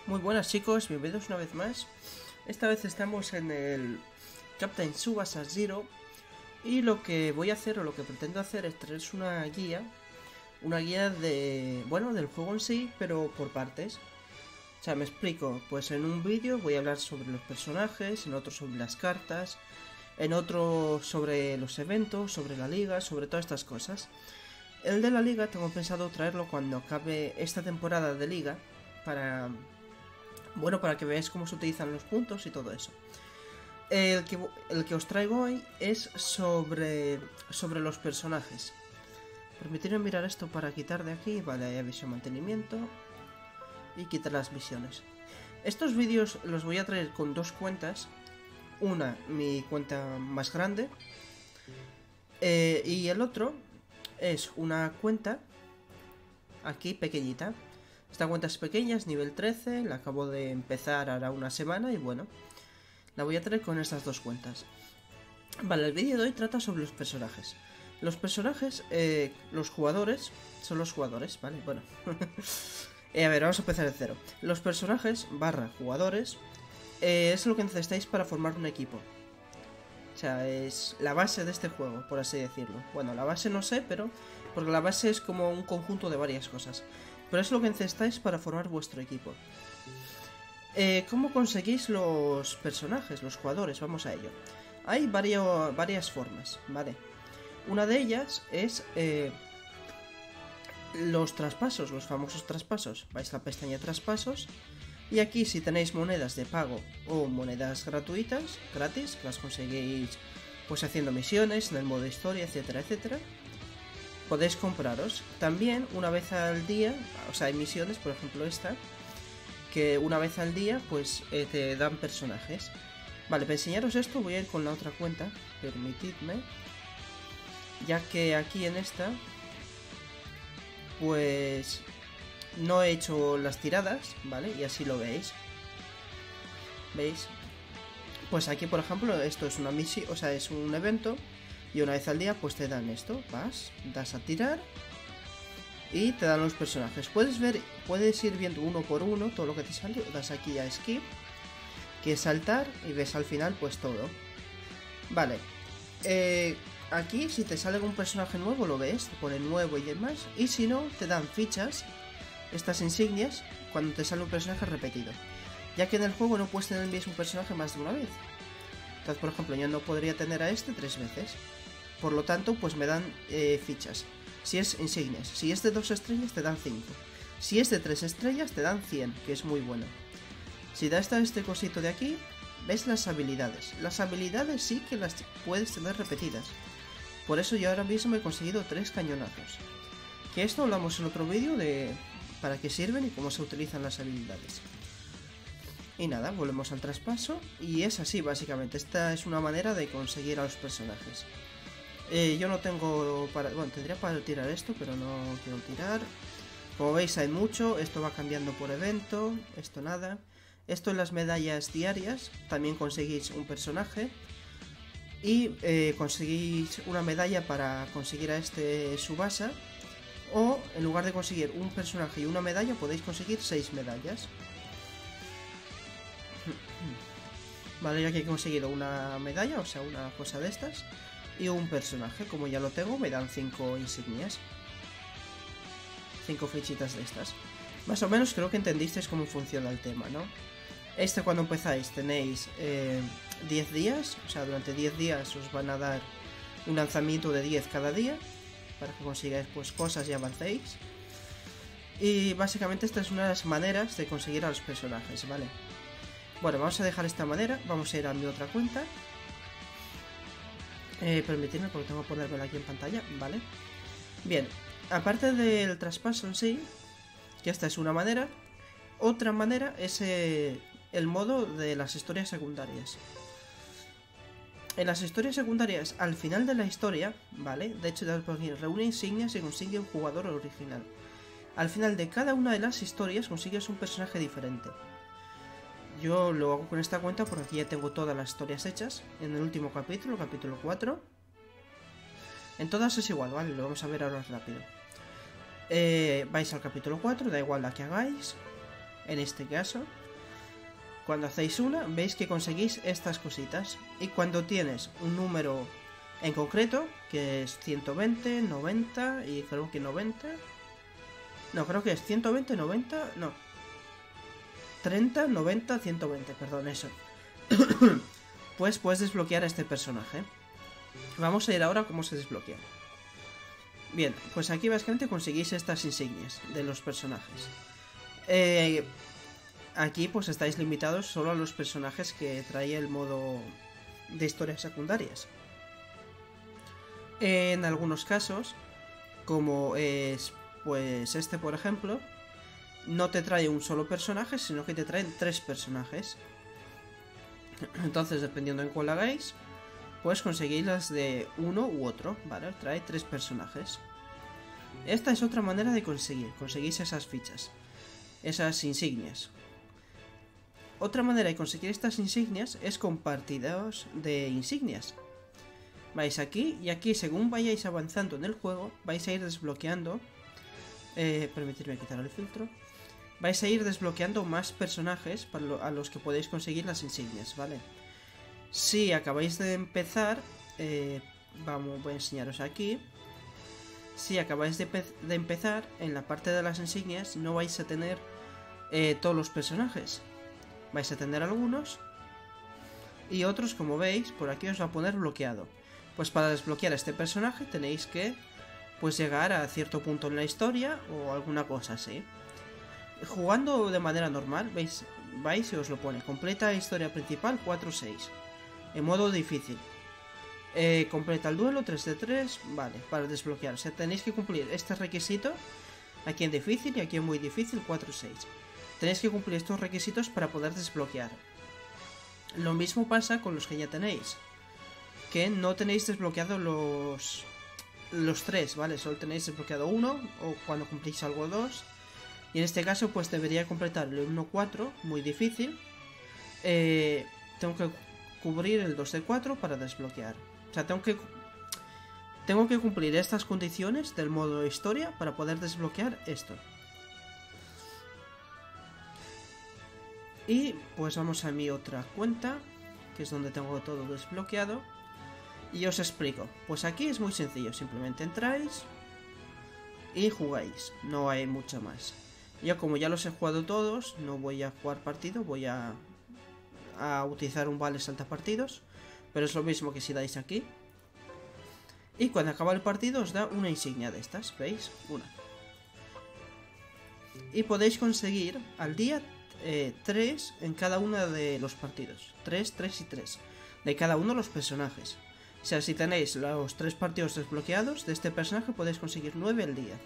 Muy buenas chicos, bienvenidos una vez más. Esta vez estamos en el Captain Tsubasa Zero. Y lo que voy a hacer, o lo que pretendo hacer, es traeros una guía. Una guía de... bueno, del juego en sí, pero por partes. O sea, me explico. Pues en un vídeo voy a hablar sobre los personajes, en otro sobre las cartas, en otro sobre los eventos, sobre la liga, sobre todas estas cosas. El de la liga tengo pensado traerlo cuando acabe esta temporada de liga, para... bueno, para que veáis cómo se utilizan los puntos y todo eso. El que os traigo hoy es sobre los personajes. Permitirme mirar esto para quitar de aquí. Vale, visión mantenimiento. Y quitar las misiones. Estos vídeos los voy a traer con dos cuentas. Una, mi cuenta más grande. Y el otro es una cuenta aquí pequeñita. Esta cuenta es pequeña, es nivel 13, la acabo de empezar ahora una semana y bueno, la voy a traer con estas dos cuentas. Vale, el vídeo de hoy trata sobre los personajes. Los personajes, los jugadores, son los jugadores, ¿vale? Bueno, a ver, vamos a empezar de cero. Los personajes, barra jugadores, es lo que necesitáis para formar un equipo. O sea, es la base de este juego, por así decirlo. Bueno, la base no sé, pero... porque la base es como un conjunto de varias cosas. Pero es lo que necesitáis para formar vuestro equipo. ¿Cómo conseguís los personajes, los jugadores? Vamos a ello. Hay varias formas, ¿vale? Una de ellas es los traspasos, los famosos traspasos. Vais a la pestaña traspasos. Y aquí si tenéis monedas de pago o monedas gratuitas, gratis, que las conseguís pues haciendo misiones en el modo historia, etcétera, etcétera, podéis compraros. También una vez al día, o sea, hay misiones, por ejemplo esta, que una vez al día pues te dan personajes. Vale, para enseñaros esto voy a ir con la otra cuenta, permitidme, ya que aquí en esta pues no he hecho las tiradas, ¿vale? Y así lo veis. ¿Veis? Pues aquí, por ejemplo, esto es una misión, o sea, es un evento. Y una vez al día, pues te dan esto. Vas, das a tirar. Y te dan los personajes. Puedes ir viendo uno por uno todo lo que te sale. Das aquí a skip, que es saltar. Y ves al final, pues todo. Vale. Aquí, si te sale un personaje nuevo, lo ves. Te pone nuevo y demás. Y si no, te dan fichas. Estas insignias cuando te sale un personaje repetido, ya que en el juego no puedes tener un personaje más de una vez. Entonces, por ejemplo, yo no podría tener a este 3 veces. Por lo tanto, pues me dan fichas. Si es insignias, si es de 2 estrellas te dan 5. Si es de 3 estrellas te dan 100, que es muy bueno. Si da este cosito de aquí, ves las habilidades. Las habilidades sí que las puedes tener repetidas. Por eso yo ahora mismo he conseguido 3 cañonazos. Que esto hablamos en otro vídeo de para qué sirven y cómo se utilizan las habilidades. Y nada, volvemos al traspaso. Y es así básicamente. Esta es una manera de conseguir a los personajes. Yo no tengo para... bueno, tendría para tirar esto, pero no quiero tirar. Como veis hay mucho. Esto va cambiando por evento. Esto nada. Esto en las medallas diarias. También conseguís un personaje. Y conseguís una medalla para conseguir a este Tsubasa. O en lugar de conseguir un personaje y una medalla, podéis conseguir 6 medallas. Vale, ya que he conseguido una medalla, o sea, una cosa de estas. Y un personaje, como ya lo tengo, me dan 5 insignias. 5 fichitas de estas. Más o menos creo que entendisteis cómo funciona el tema, ¿no? Cuando empezáis tenéis 10 días, o sea, durante 10 días os van a dar un lanzamiento de 10 cada día, para que consigáis pues cosas y avancéis. Y básicamente esta es una de las maneras de conseguir a los personajes, ¿vale? Bueno, vamos a dejar esta manera. Vamos a ir a mi otra cuenta. Permitidme porque tengo que ponérmela aquí en pantalla, ¿vale? Bien, aparte del traspaso en sí, que esta es una manera, otra manera es el modo de las historias secundarias. En las historias secundarias, al final de la historia, ¿vale? De hecho, reúne insignias y consigue un jugador original. Al final de cada una de las historias consigues un personaje diferente. Yo lo hago con esta cuenta porque aquí ya tengo todas las historias hechas. En el último capítulo, capítulo 4. En todas es igual, ¿vale? Lo vamos a ver ahora rápido. Vais al capítulo 4, da igual la que hagáis. En este caso, cuando hacéis una, veis que conseguís estas cositas. Y cuando tienes un número en concreto, que es 120, 90 y creo que 90... No, creo que es 120, 90... No. 30, 90, 120, perdón, eso. Pues puedes desbloquear a este personaje. Vamos a ir ahora a cómo se desbloquea. Bien, pues aquí básicamente conseguís estas insignias de los personajes. Aquí pues estáis limitados solo a los personajes que trae el modo de historias secundarias. En algunos casos, como es pues este por ejemplo, no te trae un solo personaje, sino que te traen 3 personajes. Entonces, dependiendo en cuál hagáis, pues conseguís las de uno u otro, ¿vale? Trae 3 personajes. Esta es otra manera de conseguís esas fichas, esas insignias. Otra manera de conseguir estas insignias es con partidos de insignias. Vais aquí y aquí, según vayáis avanzando en el juego, vais a ir desbloqueando... permitidme quitar el filtro. Vais a ir desbloqueando más personajes a los que podéis conseguir las insignias, ¿vale? Si acabáis de empezar, voy a enseñaros aquí. Si acabáis de empezar, en la parte de las insignias no vais a tener todos los personajes. Vais a tener algunos y otros, como veis, por aquí os va a poner bloqueado. Pues para desbloquear a este personaje tenéis que pues llegar a cierto punto en la historia o alguna cosa así. Jugando de manera normal, vais y os lo pone. Completa historia principal 4-6. En modo difícil. Completa el duelo 3 de 3. Vale, para desbloquear. O sea, tenéis que cumplir este requisito. Aquí en difícil y aquí en muy difícil 4-6. Tenéis que cumplir estos requisitos para poder desbloquear. Lo mismo pasa con los que ya tenéis. Que no tenéis desbloqueado los 3, ¿vale? Solo tenéis desbloqueado uno o cuando cumplís algo 2. Y en este caso pues debería completar el 1-4, muy difícil. Tengo que cubrir el 2 de 4 para desbloquear. O sea, tengo que cumplir estas condiciones del modo historia para poder desbloquear esto. Y pues vamos a mi otra cuenta, que es donde tengo todo desbloqueado. Y os explico. Pues aquí es muy sencillo, simplemente entráis y jugáis. No hay mucho más. Yo como ya los he jugado todos, no voy a jugar partido, voy a utilizar un vale saltapartidos. Pero es lo mismo que si dais aquí. Y cuando acaba el partido os da una insignia de estas, ¿veis? Una. Y podéis conseguir al día 3 en cada uno de los partidos. 3, 3 y 3. De cada uno de los personajes. O sea, si tenéis los 3 partidos desbloqueados de este personaje, podéis conseguir 9 al día.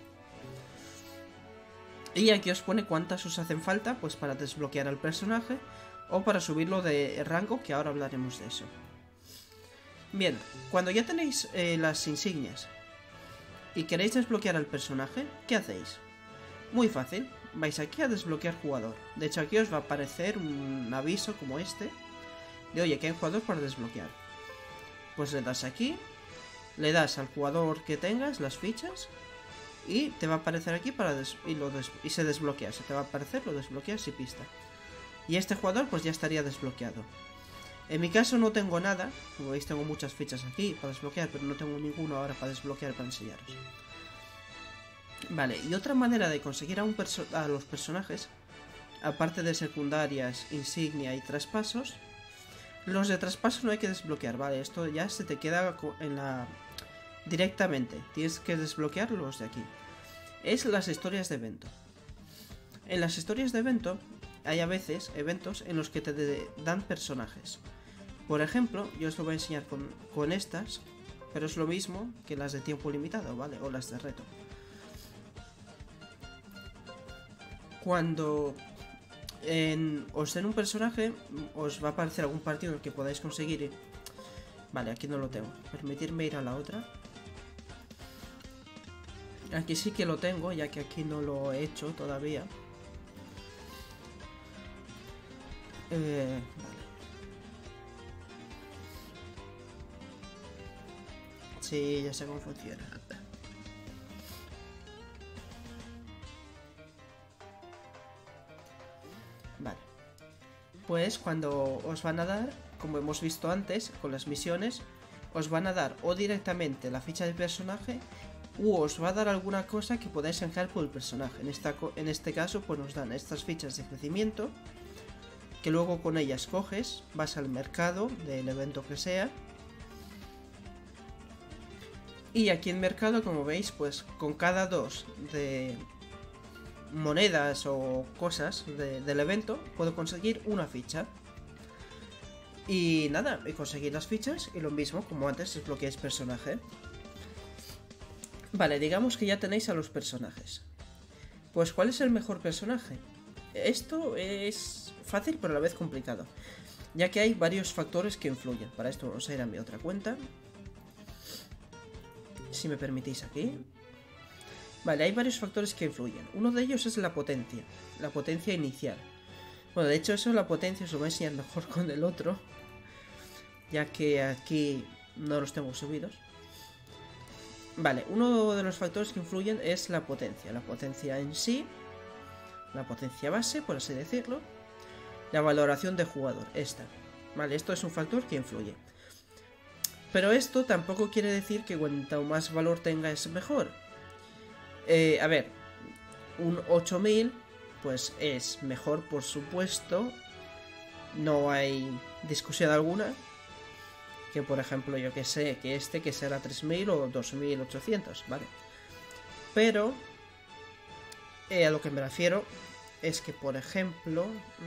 Y aquí os pone cuántas os hacen falta, pues para desbloquear al personaje o para subirlo de rango, que ahora hablaremos de eso. Bien, cuando ya tenéis las insignias y queréis desbloquear al personaje, ¿qué hacéis? Muy fácil, vais aquí a desbloquear jugador. De hecho, aquí os va a aparecer un aviso como este de oye, que hay jugador para desbloquear. Pues le das aquí, le das al jugador que tengas las fichas y te va a aparecer aquí y se desbloquea. Se te va a aparecer, lo desbloqueas y pista. Y este jugador pues ya estaría desbloqueado. En mi caso no tengo nada, como veis tengo muchas fichas aquí para desbloquear, pero no tengo ninguno ahora para desbloquear para enseñaros. Vale, y otra manera de conseguir a los personajes, aparte de secundarias, insignia y traspasos, los de traspaso no hay que desbloquear, vale, esto ya se te queda directamente, tienes que desbloquear los de aquí. Es las historias de evento. En las historias de evento hay a veces eventos en los que te dan personajes. Por ejemplo, yo os lo voy a enseñar con estas, pero es lo mismo que las de tiempo limitado, ¿vale? O las de reto. Cuando os den un personaje, os va a aparecer algún partido en el que podáis conseguir... Vale, aquí no lo tengo. Permitirme ir a la otra. Aquí sí que lo tengo, ya que aquí no lo he hecho todavía. Vale. Sí, ya sé cómo funciona. Vale. Pues cuando os van a dar, como hemos visto antes, con las misiones, os van a dar o directamente la ficha del personaje u os va a dar alguna cosa que podáis canjear por el personaje. En este caso, pues nos dan estas fichas de crecimiento, que luego con ellas coges, vas al mercado del evento que sea. Y aquí en mercado, como veis, pues con cada 2 de monedas o cosas del evento, puedo conseguir una ficha. Y nada, y conseguir las fichas y lo mismo, como antes, desbloqueáis personaje. Vale, digamos que ya tenéis a los personajes. Pues, ¿cuál es el mejor personaje? Esto es fácil, pero a la vez complicado, ya que hay varios factores que influyen. Para esto vamos a ir a mi otra cuenta. Si me permitís aquí. Vale, hay varios factores que influyen. Uno de ellos es la potencia inicial. Bueno, de hecho eso, la potencia, os lo voy a enseñar mejor con el otro, ya que aquí no los tengo subidos. Vale, uno de los factores que influyen es la potencia en sí, la potencia base, por así decirlo, la valoración de jugador, esta. Vale, esto es un factor que influye. Pero esto tampoco quiere decir que cuanto más valor tenga es mejor. A ver, un 8000 pues es mejor, por supuesto, no hay discusión alguna, que por ejemplo, yo que sé, que será 3000 o 2800, ¿vale? Pero a lo que me refiero es que, por ejemplo,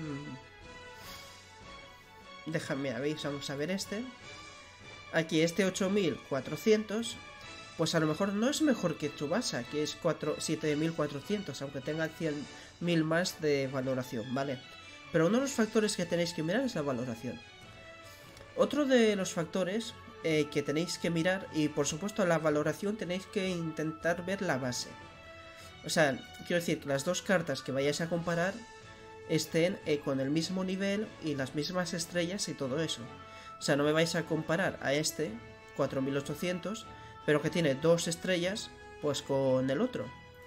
déjame, vamos a ver este. Aquí este 8400, pues a lo mejor no es mejor que Tsubasa, que es 7400, aunque tenga 100.000 más de valoración, ¿vale? Pero uno de los factores que tenéis que mirar es la valoración. Otro de los factores que tenéis que mirar, y por supuesto la valoración, tenéis que intentar ver la base. O sea, quiero decir que las dos cartas que vayáis a comparar estén con el mismo nivel y las mismas estrellas y todo eso. O sea, no me vais a comparar a este 4800, pero que tiene 2 estrellas, pues con el otro.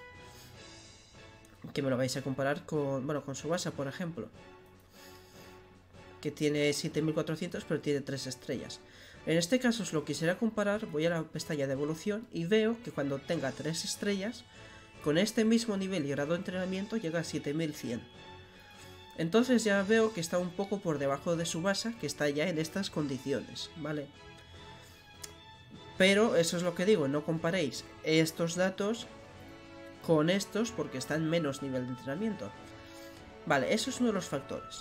Que me lo vais a comparar con, bueno, con Tsubasa, por ejemplo, que tiene 7400 pero tiene 3 estrellas. En este caso, os lo quisiera comparar, voy a la pestaña de evolución y veo que cuando tenga 3 estrellas, con este mismo nivel y grado de entrenamiento llega a 7100. Entonces ya veo que está un poco por debajo de Tsubasa, que está ya en estas condiciones, ¿vale? Pero eso es lo que digo, no comparéis estos datos con estos porque está en menos nivel de entrenamiento. Vale, eso es uno de los factores.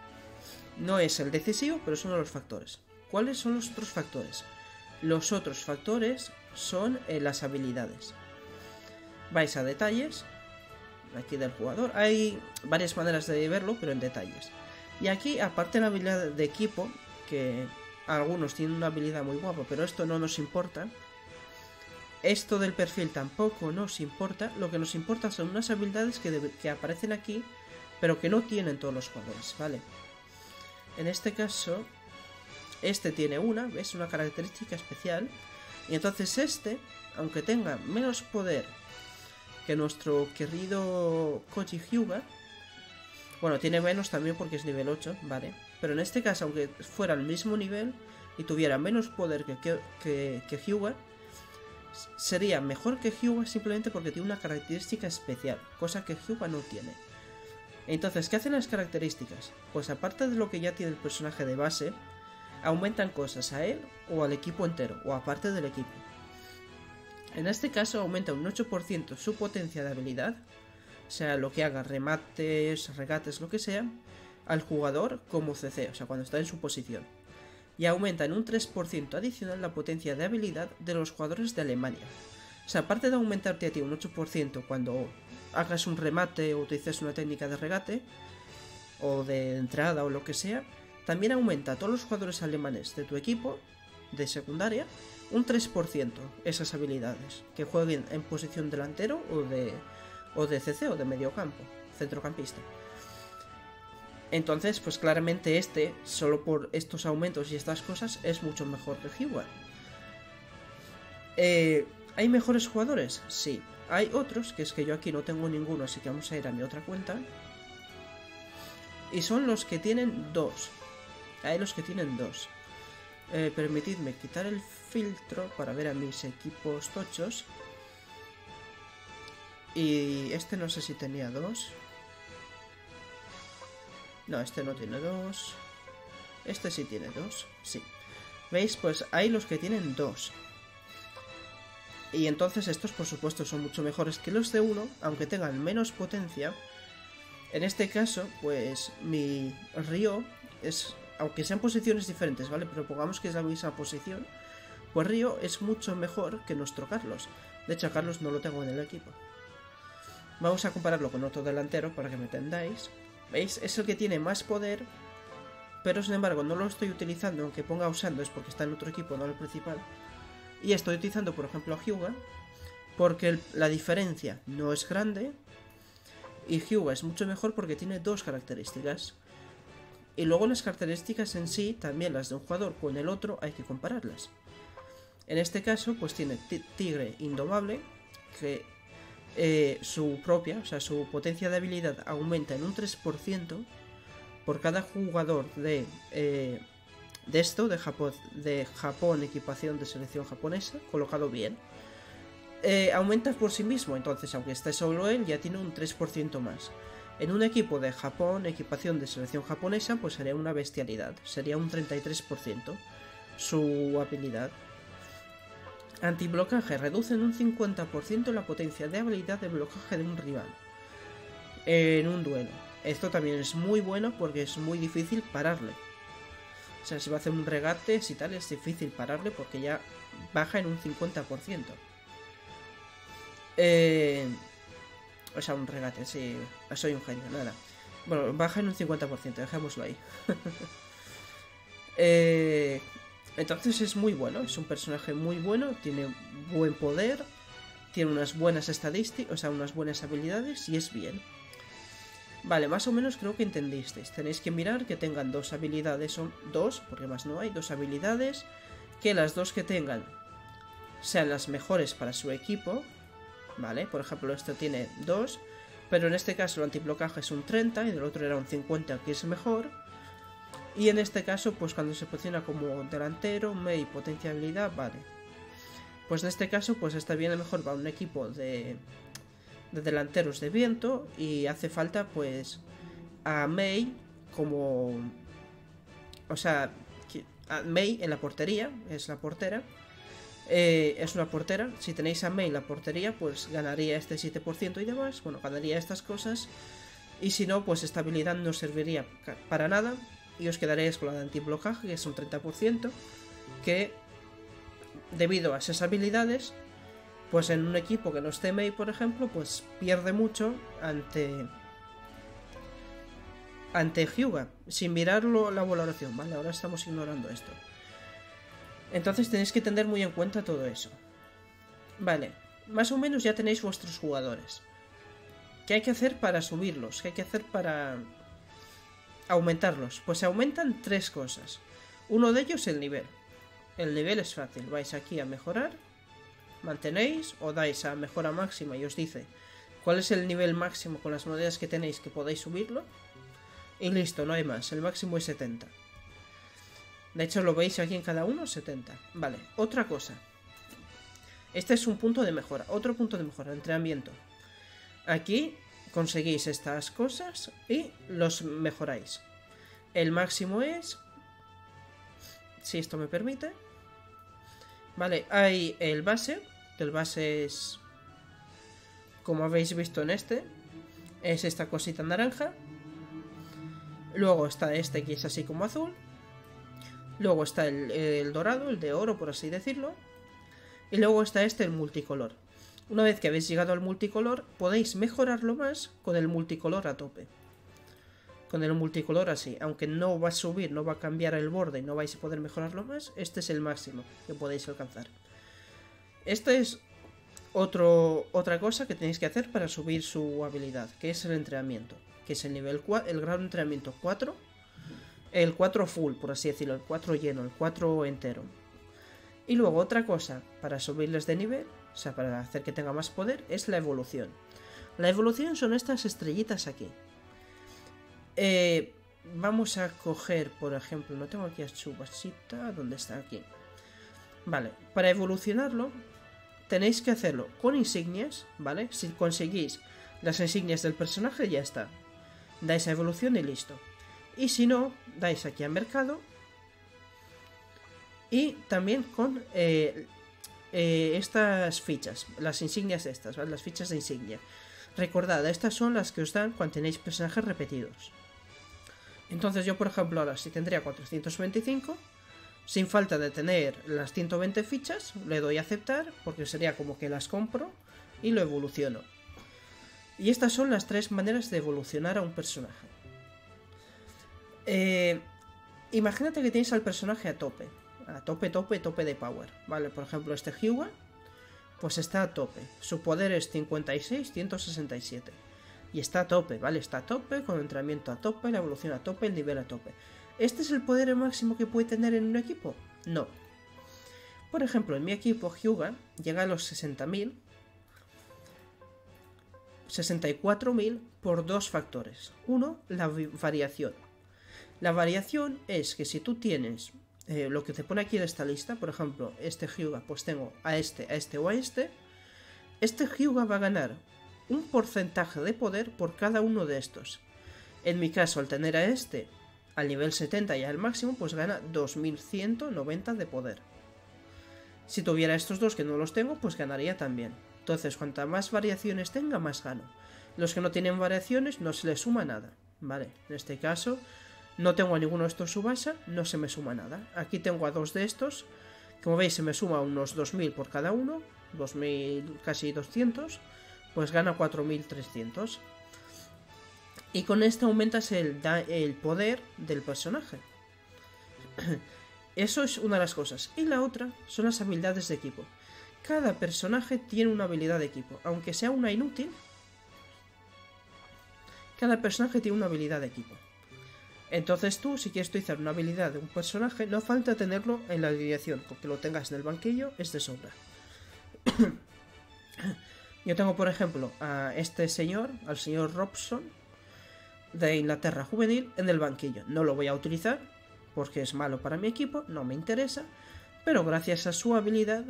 No es el decisivo, pero es uno de los factores. ¿Cuáles son los otros factores? Los otros factores son las habilidades. Vais a detalles, aquí del jugador. Hay varias maneras de verlo, pero en detalles. Y aquí, aparte de la habilidad de equipo, que algunos tienen una habilidad muy guapa, pero esto no nos importa. Esto del perfil tampoco nos importa. Lo que nos importa son unas habilidades que aparecen aquí, pero que no tienen todos los jugadores, ¿vale? En este caso, este tiene una, ¿ves? Una característica especial. Y entonces este, aunque tenga menos poder que nuestro querido Koji Hyuga, bueno, tiene menos también porque es nivel 8, ¿vale? Pero en este caso, aunque fuera al mismo nivel y tuviera menos poder que Hyuga, sería mejor que Hyuga simplemente porque tiene una característica especial, cosa que Hyuga no tiene. Entonces, ¿qué hacen las características? Pues aparte de lo que ya tiene el personaje de base, aumentan cosas a él o al equipo entero, o aparte del equipo. En este caso aumenta un 8% su potencia de habilidad, o sea, lo que haga, remates, regates, lo que sea, al jugador como CC, o sea, cuando está en su posición. Y aumenta en un 3% adicional la potencia de habilidad de los jugadores de Alemania. O sea, aparte de aumentarte a ti un 8% cuando hagas un remate o utilices una técnica de regate, o de entrada o lo que sea, también aumenta a todos los jugadores alemanes de tu equipo, de secundaria, un 3% esas habilidades, que jueguen en posición delantero o de CC o de mediocampo, centrocampista. Entonces, pues claramente este, solo por estos aumentos y estas cosas, es mucho mejor que Hyuga. ¿Hay mejores jugadores? Sí. Hay otros, que es que yo aquí no tengo ninguno, así que vamos a ir a mi otra cuenta. Y son los que tienen 2. Hay los que tienen 2. Permitidme quitar el filtro para ver a mis equipos tochos. Y este no sé si tenía 2. No, este no tiene 2. Este sí tiene 2. Sí. ¿Veis? Pues hay los que tienen 2. Y entonces estos por supuesto son mucho mejores que los de 1, aunque tengan menos potencia. En este caso, pues mi Ryo es, aunque sean posiciones diferentes, ¿vale? Pero pongamos que es la misma posición, pues Ryo es mucho mejor que nuestro Carlos. De hecho, a Carlos no lo tengo en el equipo. Vamos a compararlo con otro delantero para que me entendáis. ¿Veis? Es el que tiene más poder, pero sin embargo no lo estoy utilizando, aunque ponga usando es porque está en otro equipo, no en el principal. Y estoy utilizando, por ejemplo, a Hyuga, porque la diferencia no es grande. Y Hyuga es mucho mejor porque tiene 2 características. Y luego las características en sí, también las de un jugador con el otro, hay que compararlas. En este caso, pues tiene Tigre Indomable, que su propia, o sea, su potencia de habilidad aumenta en un 3% por cada jugador de Japón, equipación de selección japonesa, colocado bien. Aumenta por sí mismo, entonces aunque esté solo él, ya tiene un 3% más. En un equipo de Japón, equipación de selección japonesa, pues sería una bestialidad, sería un 33% su habilidad. Antiblocaje, reduce en un 50% la potencia de habilidad de blocaje de un rival en un duelo. Esto también es muy bueno porque es muy difícil pararle. O sea, si va a hacer un regate, si tal, es difícil pararle porque ya baja en un 50%. O sea, un regate, sí. Soy un genio, nada. Bueno, baja en un 50%, dejémoslo ahí. Entonces es muy bueno, es un personaje muy bueno, tiene buen poder, tiene unas buenas estadísticas, o sea, unas buenas habilidades y es bien. Vale, más o menos creo que entendisteis. Tenéis que mirar que tengan 2 habilidades, son 2, porque más no hay, 2 habilidades, que las 2 que tengan sean las mejores para su equipo, ¿vale? Por ejemplo, esto tiene 2, pero en este caso el antiblocaje es un 30 y el otro era un 50, que es mejor. Y en este caso, pues cuando se posiciona como delantero, Mei, potencia habilidad, vale. Pues en este caso, pues está bien mejor para un equipo de delanteros de viento y hace falta pues a Mei como... O sea, a Mei en la portería, es la portera. Es una portera, si tenéis a Mei en la portería, pues ganaría este 7% y demás, bueno, ganaría estas cosas. Y si no, pues esta habilidad no serviría para nada. Y os quedaréis con la de antiblocaje, que es un 30%, que debido a esas habilidades, pues en un equipo que no esté Mei, por ejemplo, pues pierde mucho ante Hyuga, sin mirarlo la valoración, ¿vale? Ahora estamos ignorando esto. Entonces tenéis que tener muy en cuenta todo eso. Vale, más o menos ya tenéis vuestros jugadores. ¿Qué hay que hacer para subirlos? ¿Qué hay que hacer para aumentarlos? Pues se aumentan 3 cosas. Uno de ellos el nivel. El nivel es fácil. Vais aquí a mejorar, mantenéis o dais a mejora máxima y os dice cuál es el nivel máximo con las monedas que tenéis que podéis subirlo. Y listo, no hay más. El máximo es 70. De hecho lo veis aquí en cada uno, 70. Vale, otra cosa. Este es un punto de mejora. Otro punto de mejora, entrenamiento. Aquí conseguís estas cosas y los mejoráis. El máximo es... Si esto me permite. Vale, hay el base. El base es... Como habéis visto en este. Es esta cosita naranja. Luego está este que es así como azul. Luego está el dorado, el de oro por así decirlo. Y luego está este, el multicolor. Una vez que habéis llegado al multicolor, podéis mejorarlo más con el multicolor a tope. Con el multicolor así, aunque no va a subir, no va a cambiar el borde y no vais a poder mejorarlo más, este es el máximo que podéis alcanzar. Esta es otra cosa que tenéis que hacer para subir su habilidad, que es el entrenamiento, que es el nivel 4, el grado de entrenamiento 4, el 4 full, por así decirlo, el 4 lleno, el 4 entero. Y luego otra cosa para subirles de nivel, o sea, para hacer que tenga más poder, es la evolución. La evolución son estas estrellitas aquí. vamos a coger, por ejemplo, no tengo aquí a Tsubashita, ¿dónde está? Aquí. Vale, para evolucionarlo tenéis que hacerlo con insignias, ¿vale? Si conseguís las insignias del personaje ya está. Dais a evolución y listo. Y si no, dais aquí a mercado. Y también con estas fichas, las insignias estas, ¿vale? Las fichas de insignia. Recordad, estas son las que os dan cuando tenéis personajes repetidos. Entonces yo, por ejemplo, ahora si tendría 425, sin falta de tener las 120 fichas, le doy a aceptar, porque sería como que las compro y lo evoluciono. Y estas son las 3 maneras de evolucionar a un personaje. Imagínate que tienes al personaje a tope. A tope de power. Vale, por ejemplo, este Hyuga, pues está a tope. Su poder es 56, 167. Y está a tope, ¿vale? Está a tope, con entrenamiento a tope, la evolución a tope, el nivel a tope. ¿Este es el poder máximo que puede tener en un equipo? No. Por ejemplo, en mi equipo, Hyuga llega a los 60.000. 64.000 por 2 factores. Uno, la variación. La variación es que si tú tienes lo que te pone aquí en esta lista, por ejemplo, este Hyuga, pues tengo a este o a este Hyuga va a ganar un porcentaje de poder por cada uno de estos. En mi caso, al tener a este al nivel 70 y al máximo, pues gana 2190 de poder. Si tuviera estos dos que no los tengo, pues ganaría también. Entonces, cuanta más variaciones tenga, más gano. Los que no tienen variaciones no se les suma nada, ¿vale? En este caso, no tengo a ninguno de estos Tsubasa, no se me suma nada. Aquí tengo a 2 de estos. Como veis, se me suma unos 2000 por cada uno. 2000, casi 200. Pues gana 4300. Y con esto aumentas el poder del personaje. Eso es una de las cosas. Y la otra son las habilidades de equipo. Cada personaje tiene una habilidad de equipo. Aunque sea una inútil, cada personaje tiene una habilidad de equipo. Entonces tú, si quieres utilizar una habilidad de un personaje, no falta tenerlo en la alineación. Porque lo tengas en el banquillo es de sobra. Yo tengo, por ejemplo, a este señor, al señor Robson, de Inglaterra Juvenil, en el banquillo. No lo voy a utilizar, porque es malo para mi equipo, no me interesa. Pero gracias a su habilidad...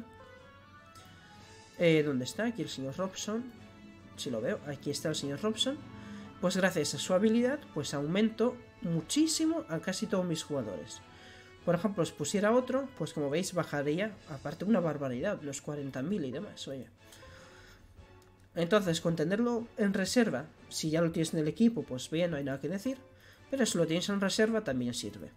¿dónde está? Aquí el señor Robson. Si lo veo, aquí está el señor Robson. Pues gracias a su habilidad, pues aumento muchísimo a casi todos mis jugadores. Por ejemplo, si pusiera otro, pues como veis bajaría, aparte una barbaridad, los 40.000 y demás, oye. Entonces, con tenerlo en reserva, si ya lo tienes en el equipo, pues bien, no hay nada que decir. Pero si lo tienes en reserva, también sirve.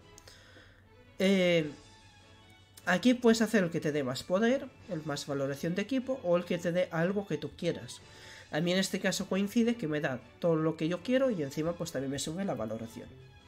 Aquí puedes hacer el que te dé más poder, el más valoración de equipo, o el que te dé algo que tú quieras. A mí en este caso coincide que me da todo lo que yo quiero y encima pues también me sube la valoración.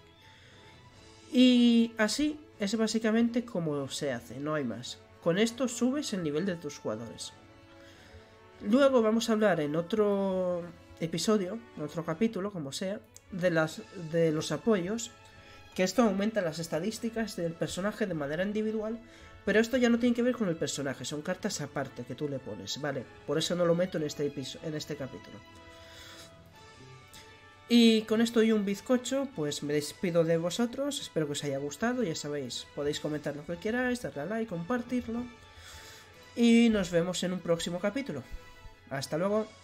Y así es básicamente como se hace, no hay más. Con esto subes el nivel de tus jugadores. Luego vamos a hablar en otro episodio, en otro capítulo, como sea, de los apoyos, que esto aumenta las estadísticas del personaje de manera individual, pero esto ya no tiene que ver con el personaje, son cartas aparte que tú le pones, ¿vale? Por eso no lo meto en este capítulo. Y con esto y un bizcocho, pues me despido de vosotros, espero que os haya gustado, ya sabéis, podéis comentar lo que queráis, darle a like, compartirlo, y nos vemos en un próximo capítulo. Hasta luego.